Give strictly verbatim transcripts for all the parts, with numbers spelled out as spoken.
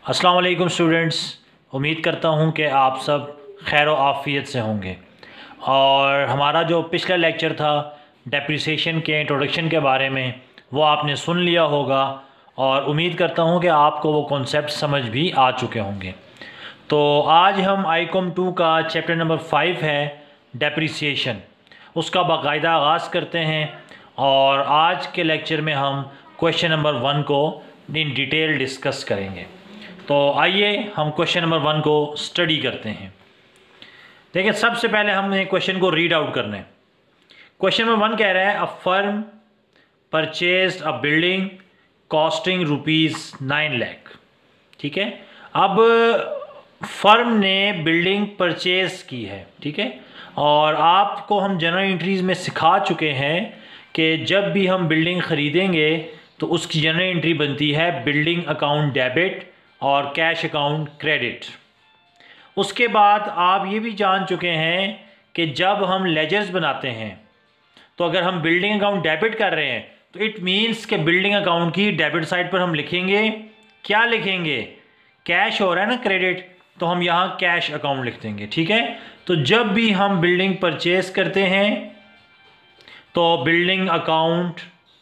अस्सलाम वालेकुम स्टूडेंट्स, उम्मीद करता हूँ कि आप सब खैर आफ़ियत से होंगे। और हमारा जो पिछला लेक्चर था डेप्रिसिएशन के इंट्रोडक्शन के बारे में वो आपने सुन लिया होगा और उम्मीद करता हूँ कि आपको वो कॉन्सेप्ट समझ भी आ चुके होंगे। तो आज हम आईकॉम टू का चैप्टर नंबर फाइव है डेप्रिसिएशन, उसका बाकायदा आगाज़ करते हैं और आज के लेक्चर में हम क्वेश्चन नंबर वन को इन डिटेल डिस्कस करेंगे। तो आइए हम क्वेश्चन नंबर वन को स्टडी करते हैं। देखिए, सबसे पहले हमने क्वेश्चन को रीड आउट करना है। क्वेश्चन नंबर वन कह रहा है, a firm purchased a building costing rupees nine lakh. ठीक है, अब फर्म ने बिल्डिंग परचेज की है। ठीक है, और आपको हम जनरल एंट्रीज़ में सिखा चुके हैं कि जब भी हम बिल्डिंग ख़रीदेंगे तो उसकी जनरल एंट्री बनती है बिल्डिंग अकाउंट डेबिट और कैश अकाउंट क्रेडिट। उसके बाद आप ये भी जान चुके हैं कि जब हम लेजर्स बनाते हैं तो अगर हम बिल्डिंग अकाउंट डेबिट कर रहे हैं तो इट मीन्स कि बिल्डिंग अकाउंट की डेबिट साइड पर हम लिखेंगे, क्या लिखेंगे, कैश हो रहा है ना क्रेडिट, तो हम यहाँ कैश अकाउंट लिख देंगे। ठीक है, तो जब भी हम बिल्डिंग परचेज करते हैं तो बिल्डिंग अकाउंट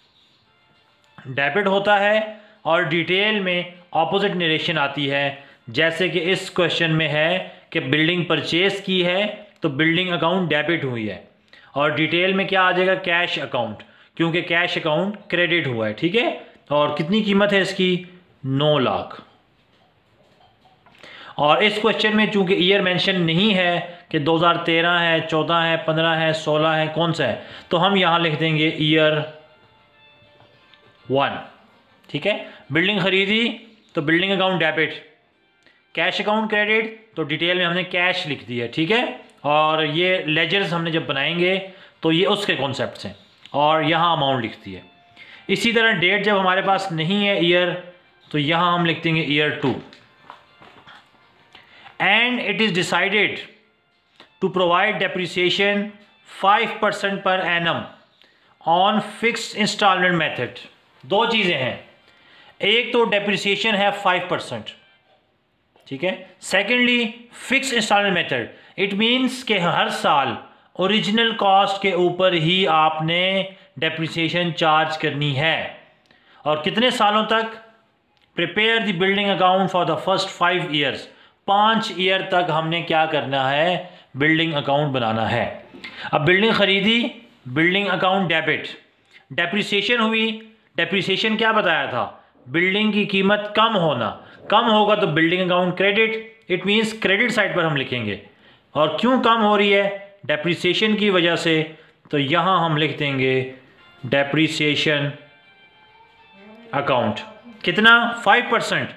डेबिट होता है और डिटेल में ऑपोजिट नरेशन आती है, जैसे कि इस क्वेश्चन में है कि बिल्डिंग परचेज की है तो बिल्डिंग अकाउंट डेबिट हुई है और डिटेल में क्या आ जाएगा, कैश अकाउंट, क्योंकि कैश अकाउंट क्रेडिट हुआ है। ठीक है, और कितनी कीमत है इसकी, नौ लाख। और इस क्वेश्चन में चूंकि ईयर मेंशन नहीं है कि दो हज़ार तेरह है, चौदह है, पंद्रह है, सोलह है, कौन सा है, तो हम यहाँ लिख देंगे ईयर वन। ठीक है, बिल्डिंग खरीदी तो building account debit, cash account credit, तो डिटेल में हमने कैश लिख दिया। ठीक है, और ये लेजर्स हमने जब बनाएंगे तो ये उसके कॉन्सेप्ट्स हैं और यहाँ अमाउंट लिख दिए। इसी तरह डेट जब हमारे पास नहीं है ईयर, तो यहाँ हम लिख देंगे year two. And it is decided to provide depreciation five percent per annum on fixed installment method. दो चीज़ें हैं, एक तो डेप्रिसिएशन है फाइव परसेंट, ठीक है। Secondly fix installment method, it means कि हर साल ओरिजिनल कॉस्ट के ऊपर ही आपने डेप्रिसिएशन चार्ज करनी है। और कितने सालों तक, prepare the building account for the first five years, पाँच ईयर तक हमने क्या करना है, बिल्डिंग अकाउंट बनाना है। अब बिल्डिंग खरीदी, बिल्डिंग अकाउंट डेबिट, डेप्रिसिएशन हुई, डेप्रिसिएशन क्या बताया था, बिल्डिंग की कीमत कम होना, कम होगा तो building account credit, it means credit side पर हम लिखेंगे। और क्यों कम हो रही है, डेप्रिसिएशन की वजह से, तो यहाँ हम लिख देंगे डेप्रिसिएशन अकाउंट। कितना, फाइव परसेंट,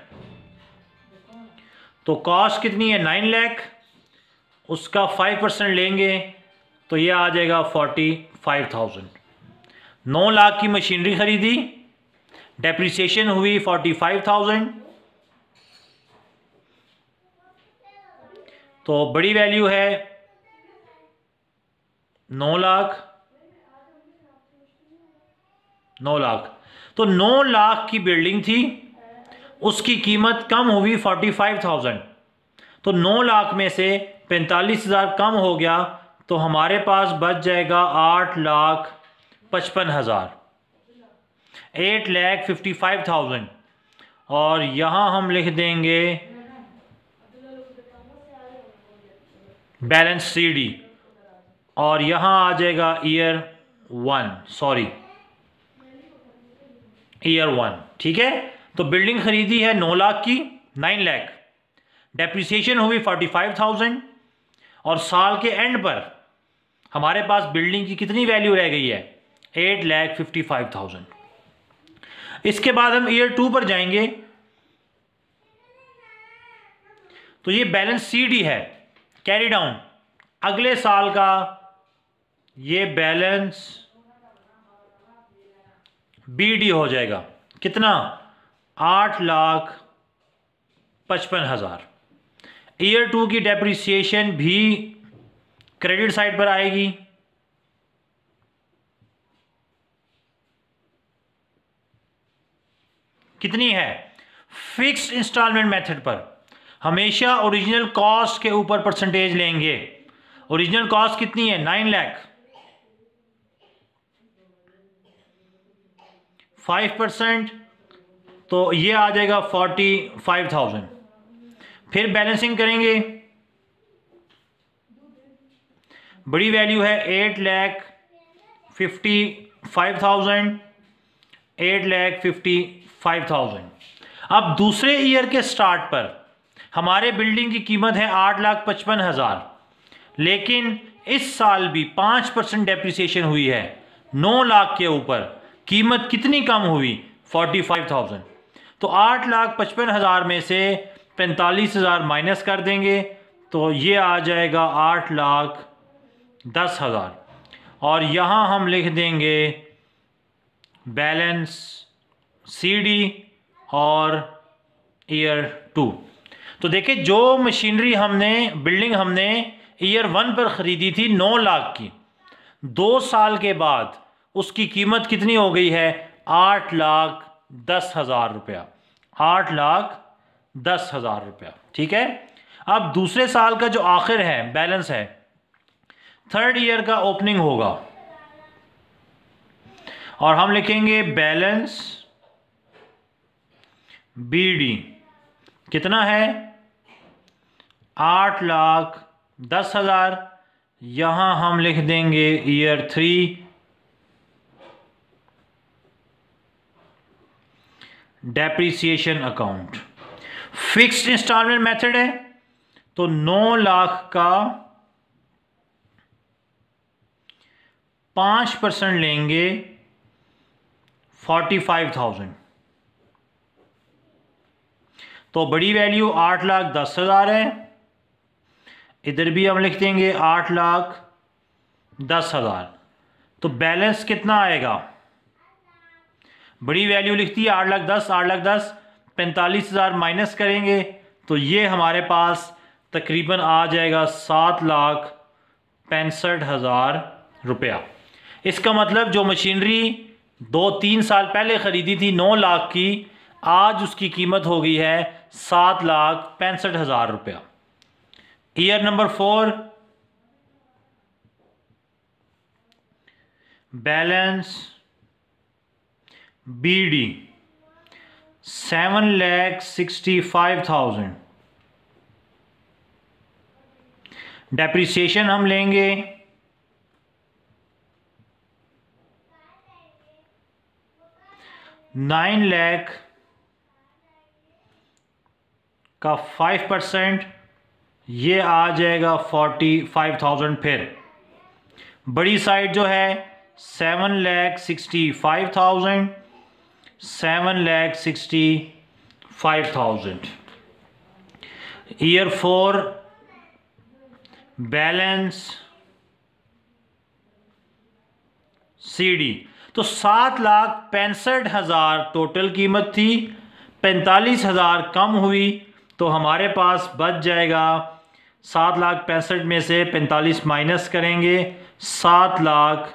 तो कॉस्ट कितनी है, नाइन लाख, उसका फाइव परसेंट लेंगे तो ये आ जाएगा फोर्टी फाइव थाउजेंड। नौ लाख की मशीनरी खरीदी, डेप्रिसिएशन हुई फोर्टी फाइव थाउजेंड, तो बड़ी वैल्यू है नौ लाख, नौ लाख, तो नौ लाख की बिल्डिंग थी, उसकी कीमत कम हुई फोर्टी फाइव थाउजेंड, तो नौ लाख में से पैंतालीस हज़ार कम हो गया तो हमारे पास बच जाएगा आठ लाख पचपन हज़ार, eight lakh fifty five thousand. और यहाँ हम लिख देंगे बैलेंस सी डी, और यहाँ आ जाएगा year one, sorry year one. ठीक है, तो बिल्डिंग खरीदी है नौ लाख की, नाइन लाख, डेप्रिसिएशन हुई फोर्टी फाइव थाउजेंड, और साल के एंड पर हमारे पास बिल्डिंग की कितनी वैल्यू रह गई है, eight lakh fifty five thousand. इसके बाद हम ईयर टू पर जाएंगे तो ये बैलेंस सी डी है, कैरी डाउन, अगले साल का ये बैलेंस बी डी हो जाएगा, कितना, आठ लाख पचपन हजार। ईयर टू की डेप्रिसिएशन भी क्रेडिट साइड पर आएगी, कितनी है, फिक्स्ड इंस्टॉलमेंट मेथड पर हमेशा ओरिजिनल कॉस्ट के ऊपर परसेंटेज लेंगे। ओरिजिनल कॉस्ट कितनी है? नाइन लाख। फाइव परसेंट तो ये आ जाएगा फोर्टी फाइव थाउजेंड। फिर बैलेंसिंग करेंगे, बड़ी वैल्यू है eight lakh fifty five thousand, eight lakh fifty five thousand. अब दूसरे ईयर के स्टार्ट पर हमारे बिल्डिंग की कीमत है आठ लाख पचपन हज़ार, लेकिन इस साल भी पाँच परसेंट डेप्रिसिएशन हुई है। नौ लाख के ऊपर कीमत कितनी कम हुई? Forty five thousand. तो आठ लाख पचपन हज़ार में से पैंतालीस हज़ार माइनस कर देंगे तो ये आ जाएगा आठ लाख दस हज़ार। और यहाँ हम लिख देंगे बैलेंस सी डी और ईयर टू। तो देखिए, जो मशीनरी हमने बिल्डिंग हमने ईयर वन पर ख़रीदी थी नौ लाख की, दो साल के बाद उसकी कीमत कितनी हो गई है? आठ लाख दस हज़ार रुपया। आठ लाख दस हज़ार रुपया। ठीक है। अब दूसरे साल का जो आखिर है बैलेंस है, थर्ड ईयर का ओपनिंग होगा और हम लिखेंगे बैलेंस बी डी कितना है? आठ लाख दस हज़ार। यहाँ हम लिख देंगे year three depreciation account. Fixed installment method है तो नौ लाख का पाँच परसेंट लेंगे फोर्टी फाइव थाउजेंड। तो बड़ी वैल्यू आठ लाख दस हज़ार है, इधर भी हम लिख देंगे आठ लाख दस हज़ार। तो बैलेंस कितना आएगा? बड़ी वैल्यू लिखती है आठ लाख दस, आठ लाख दस पैंतालीस हज़ार माइनस करेंगे तो ये हमारे पास तकरीबन आ जाएगा सात लाख पैंसठ हज़ार रुपया। इसका मतलब जो मशीनरी दो तीन साल पहले ख़रीदी थी नौ लाख की, आज उसकी कीमत हो गई है सात लाख पैंसठ हज़ार रुपया। Year number four balance B D seven lakh sixty five thousand. Depreciation हम लेंगे नाइन लैख का फाइव परसेंट, ये आ जाएगा फोर्टी फाइव थाउजेंड। फिर बड़ी साइड जो है seven lakh sixty five thousand, seven lakh sixty five thousand. Year four balance C D. तो सात लाख पैंसठ हज़ार टोटल कीमत थी, पैंतालीस हज़ार कम हुई तो हमारे पास बच जाएगा सात लाख पैंसठ में से पैंतालीस माइनस करेंगे सात लाख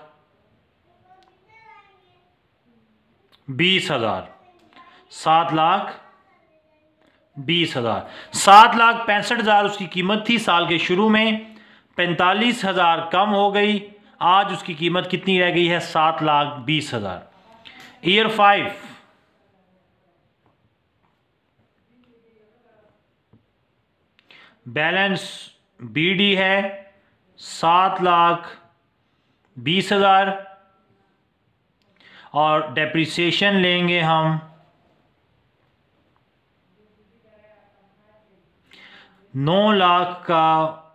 बीस हज़ार। सात लाख बीस हज़ार सात लाख पैंसठ हज़ार उसकी कीमत थी साल के शुरू में, पैंतालीस हज़ार कम हो गई, आज उसकी कीमत कितनी रह गई है? सात लाख बीस हज़ार। Year five balance B D है सात लाख बीस हज़ार और डेप्रिसिएशन लेंगे हम नौ लाख का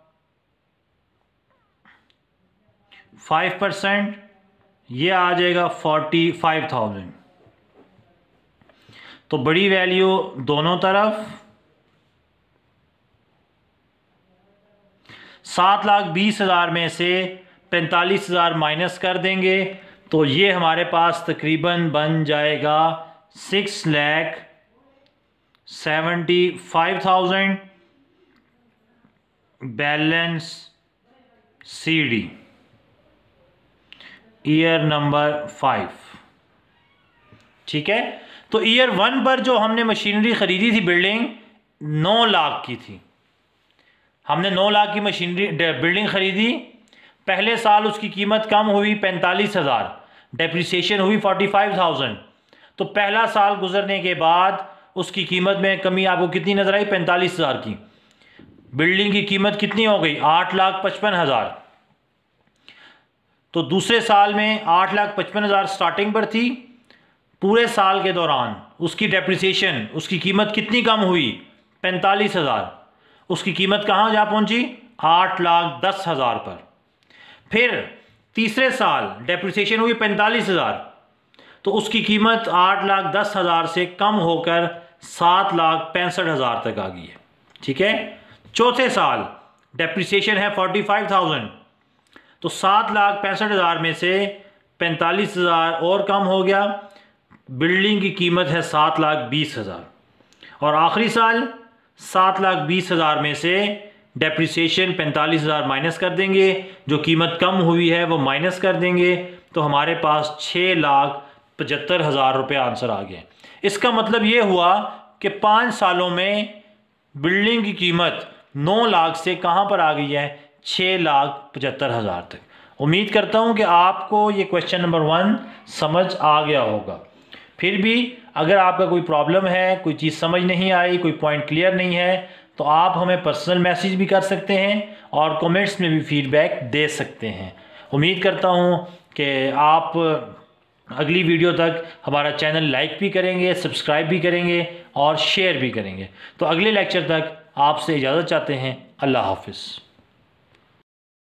फाइव परसेंट, ये आ जाएगा फोर्टी फाइव थाउजेंड। तो बड़ी वैल्यू दोनों तरफ सात लाख बीस हज़ार में से पैंतालीस हज़ार माइनस कर देंगे तो ये हमारे पास तकरीबन बन जाएगा six lakh seventy five thousand. Balance C D year number five. ठीक है। तो ईयर वन पर जो हमने मशीनरी ख़रीदी थी बिल्डिंग नौ लाख की थी, हमने नौ लाख की मशीनरी बिल्डिंग ख़रीदी। पहले साल उसकी कीमत कम हुई पैंतालीस हज़ार, डेप्रिसिएशन हुई फोर्टी फाइव थाउजेंड। तो पहला साल गुजरने के बाद उसकी कीमत में कमी आपको कितनी नज़र आई? पैंतालीस हज़ार की। बिल्डिंग की कीमत कितनी हो गई? आठ लाख पचपन हज़ार। तो दूसरे साल में आठ लाख पचपन हज़ार स्टार्टिंग पर थी। पूरे साल के दौरान उसकी डेप्रिसिएशन, उसकी कीमत कितनी कम हुई? पैंतालीस हज़ार। उसकी कीमत कहाँ जा पहुंची? आठ लाख दस हज़ार पर। फिर तीसरे साल डेप्रिसिएशन हुई पैंतालीस हज़ार, तो उसकी कीमत आठ लाख दस हज़ार से कम होकर सात लाख पैंसठ हज़ार तक आ गई है। ठीक है। चौथे साल डेप्रिसिएशन है फोर्टी फाइव थाउजेंड, तो सात लाख पैंसठ हज़ार में से पैंतालीस हज़ार और कम हो गया, बिल्डिंग की कीमत है सात लाख बीस हज़ार। और आखिरी साल सात लाख बीस हज़ार में से डेप्रिसिएशन पैंतालीस हज़ार माइनस कर देंगे, जो कीमत कम हुई है वो माइनस कर देंगे, तो हमारे पास छः लाख पचहत्तर हज़ार रुपये आंसर आ गए। इसका मतलब ये हुआ कि पाँच सालों में बिल्डिंग की कीमत नौ लाख से कहाँ पर आ गई है? छः लाख पचहत्तर हज़ार तक। उम्मीद करता हूँ कि आपको ये क्वेश्चन नंबर वन समझ आ गया होगा। फिर भी अगर आपका कोई प्रॉब्लम है, कोई चीज़ समझ नहीं आई, कोई पॉइंट क्लियर नहीं है, तो आप हमें पर्सनल मैसेज भी कर सकते हैं और कमेंट्स में भी फीडबैक दे सकते हैं। उम्मीद करता हूँ कि आप अगली वीडियो तक हमारा चैनल लाइक भी करेंगे, सब्सक्राइब भी करेंगे और शेयर भी करेंगे। तो अगले लेक्चर तक आपसे इजाज़त चाहते हैं। अल्लाह हाफ़िज़।